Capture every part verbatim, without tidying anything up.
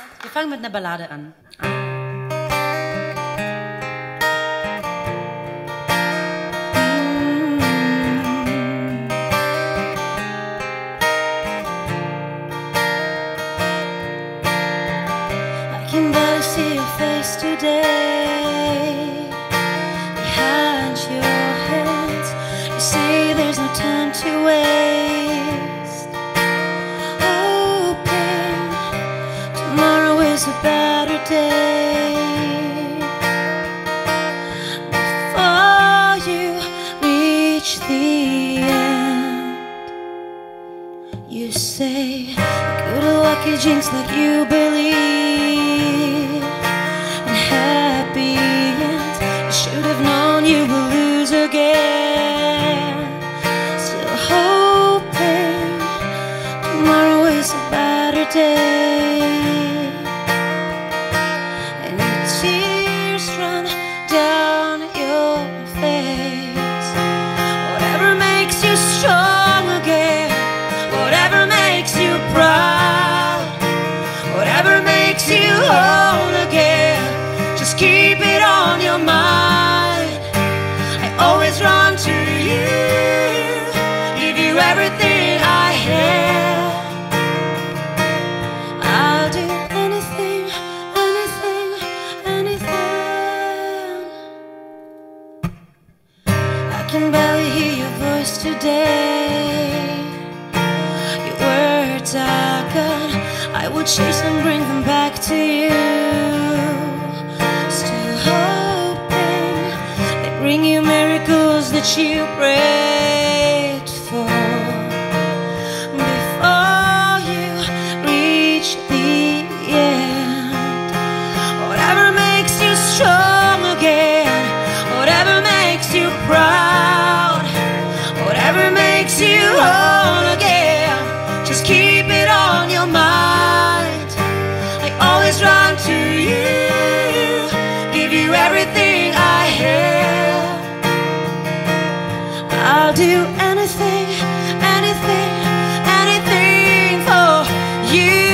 Wir fangen mit einer Ballade an. I can barely see your face today. Behind your hands, you say there's no time to waste. Hoping tomorrow is a better day. Before you reach the end, you say good lucky jinx like you believe in happy ends. I should have known you would lose again. Still hoping tomorrow is a better day. And your tears run down your face. Whatever makes you strong again, whatever makes you proud, whatever makes you whole again, just keep it on your mind. I always run to you, give you everything I have. I'll do anything, anything, anything. I can barely hear your voice today. Your words are gone, I would chase and bring them back to you. Still hoping they bring you miracles that you prayed for. Before you reach the end, whatever makes you strong again, whatever makes you proud, whatever makes you whole again, just keep it on your mind. I always run to you, give you everything I have. I'll do anything, anything, anything for you.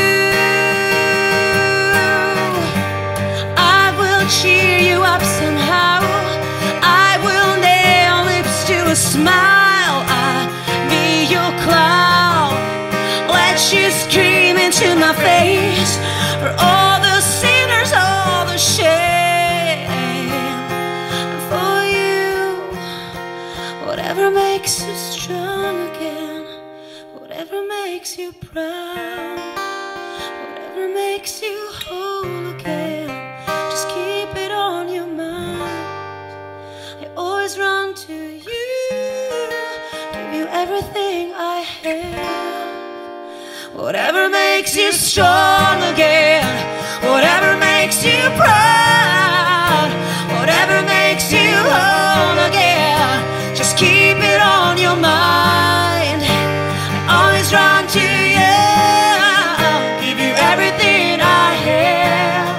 I will cheer you up somehow. I will nail lips to a smile. I'll be your clown. Let you scream into my face for all the sinners, all the shame. And for you, whatever makes you strong again, whatever makes you proud, whatever makes you whole again, just keep it on your mind. I always run to you, give you everything I have. Whatever makes you strong again, whatever makes you proud, whatever makes you whole again, just keep it on your mind. I always run to you, give you everything I have.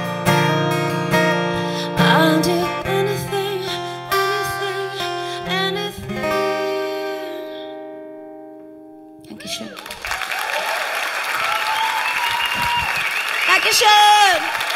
I'll do anything, anything, anything. Dankeschön. Dankeschön!